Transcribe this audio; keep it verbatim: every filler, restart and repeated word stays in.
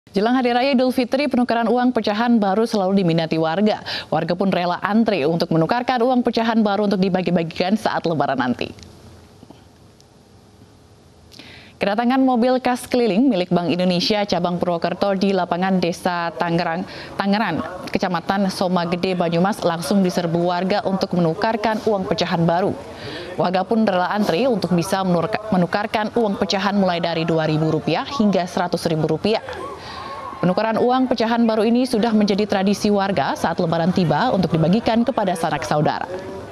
Jelang Hari Raya Idul Fitri, penukaran uang pecahan baru selalu diminati warga. Warga pun rela antri untuk menukarkan uang pecahan baru untuk dibagi-bagikan saat Lebaran nanti. Kedatangan mobil kas keliling milik Bank Indonesia cabang Purwokerto di lapangan Desa Tangerang, Tangeran, Kecamatan Somagede, Banyumas langsung diserbu warga untuk menukarkan uang pecahan baru. Warga pun rela antri untuk bisa menukarkan uang pecahan mulai dari dua ribu rupiah hingga seratus ribu rupiah. Penukaran uang pecahan baru ini sudah menjadi tradisi warga saat Lebaran tiba untuk dibagikan kepada sanak saudara.